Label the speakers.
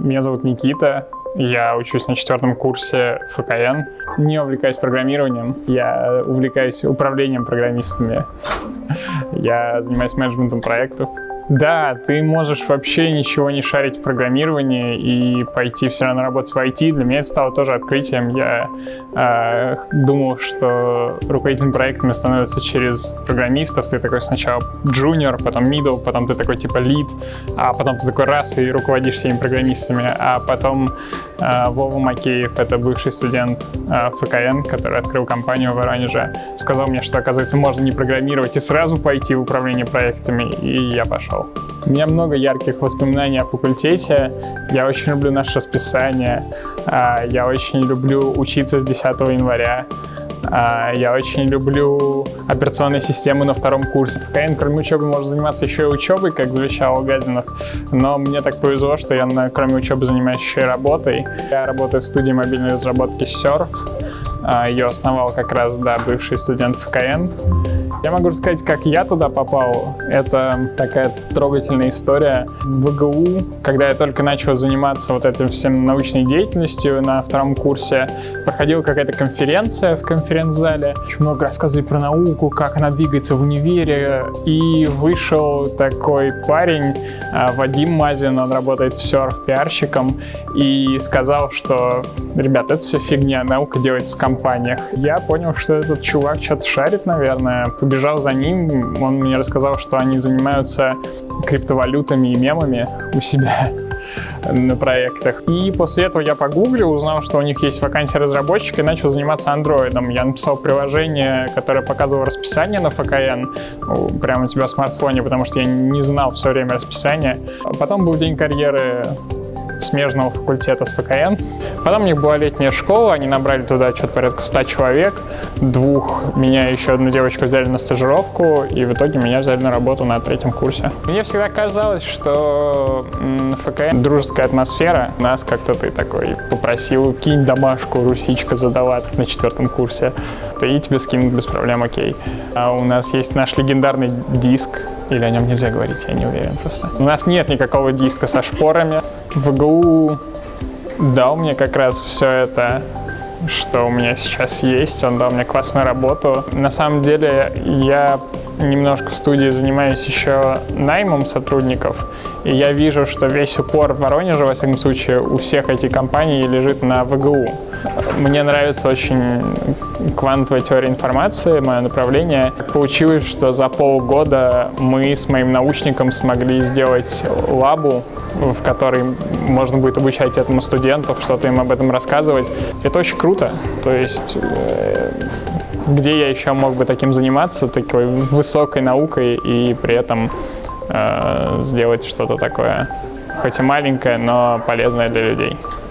Speaker 1: Меня зовут Никита, я учусь на 4-м курсе ФКН. Не увлекаюсь программированием, я увлекаюсь управлением программистами. Я занимаюсь менеджментом проектов. Да, ты можешь вообще ничего не шарить в программировании и пойти все равно работать в IT. Для меня это стало тоже открытием. Я думал, что руководителем проектами становится через программистов. Ты такой сначала junior, потом middle, потом ты такой типа lead, а потом ты такой раз и руководишь всеми программистами. А потом Вова Макеев, это бывший студент ФКН, который открыл компанию в Воронеже, сказал мне, что, оказывается, можно не программировать и сразу пойти в управление проектами, и я пошел. У меня много ярких воспоминаний о факультете. Я очень люблю наше расписание. Я очень люблю учиться с 10 января. Я очень люблю операционные системы на 2-м курсе. ФКН, кроме учебы, может заниматься еще и учебой, как завещал Газинов. Но мне так повезло, что я, кроме учебы, занимаюсь еще и работой. Я работаю в студии мобильной разработки Surf. Ее основал как раз, да, бывший студент ФКН. Я могу рассказать, как я туда попал. Это такая трогательная история. В ВГУ, когда я только начал заниматься вот этим всем научной деятельностью на 2-м курсе, проходила какая-то конференция в конференц-зале. Очень много рассказывали про науку, как она двигается в универе. И вышел такой парень, Вадим Мазин, он работает в Surf пиарщиком, и сказал, что, ребят, это все фигня, наука делается в компаниях. Я понял, что этот чувак что-то шарит, наверное, побежал за ним, он мне рассказал, что они занимаются криптовалютами и мемами у себя на проектах. И после этого я погуглил, узнал, что у них есть вакансия разработчика, и начал заниматься андроидом. Я написал приложение, которое показывало расписание на ФКН, прямо у тебя в смартфоне, потому что я не знал все время расписания. Потом был день карьеры смежного факультета с ФКН. Потом у них была летняя школа, они набрали туда что-то порядка 100 человек. 2 меня и еще одну девочку взяли на стажировку, и в итоге меня взяли на работу на 3-м курсе. Мне всегда казалось, что на ФКН дружеская атмосфера. Нас как-то ты такой попросил, кинь домашку, русичка задала на 4-м курсе. И тебе скинут без проблем, окей. А у нас есть наш легендарный диск, или о нем нельзя говорить, я не уверен просто. У нас нет никакого диска со шпорами. ВГУ дал мне как раз все это, что у меня сейчас есть. Он дал мне классную работу. На самом деле я немножко в студии занимаюсь еще наймом сотрудников, и я вижу, что весь упор в Воронеже, во всяком случае, у всех этих компаний лежит на ВГУ. Мне нравится очень квантовая теория информации, мое направление. Получилось, что за полгода мы с моим научником смогли сделать лабу, в которой можно будет обучать этому студентов, что-то им об этом рассказывать. Это очень круто. То есть где я еще мог бы таким заниматься, такой высокой наукой, и при этом сделать что-то такое, хоть и маленькое, но полезное для людей.